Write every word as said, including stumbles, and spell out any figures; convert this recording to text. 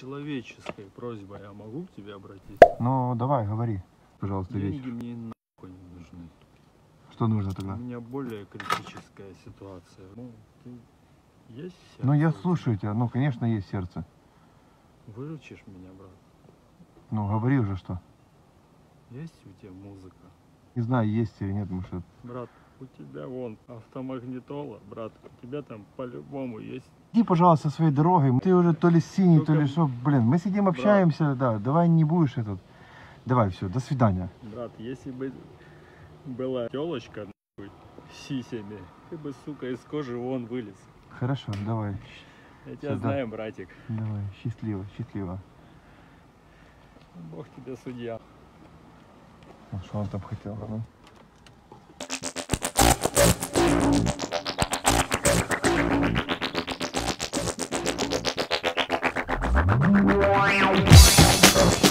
человеческой просьбой я могу к тебе обратиться? Ну, давай, говори, пожалуйста, Деньги вечер. мне нахуй не нужны. Что нужно тогда? У меня более критическая ситуация. Ну, ты есть сердце? Ну, я слушаю тебя. Ну, конечно, есть сердце. Выручишь меня, брат? Ну, говори уже, что. Есть у тебя музыка? Не знаю, есть или нет, может. Брат, у тебя вон автомагнитола, брат. У тебя там по-любому есть. Иди, пожалуйста, своей дорогой. Ты уже то ли синий, Только... то ли что. Блин, мы сидим, общаемся, да. Давай не будешь этот. Давай, все, до свидания. Брат, если бы была телочка, нахуй, с сисями, ты бы, сука, из кожи вон вылез. Хорошо, давай. Я тебя знаю, братик. Давай, счастливо, счастливо. Бог тебе судья. Ну, что он там хотел, ну? Wow.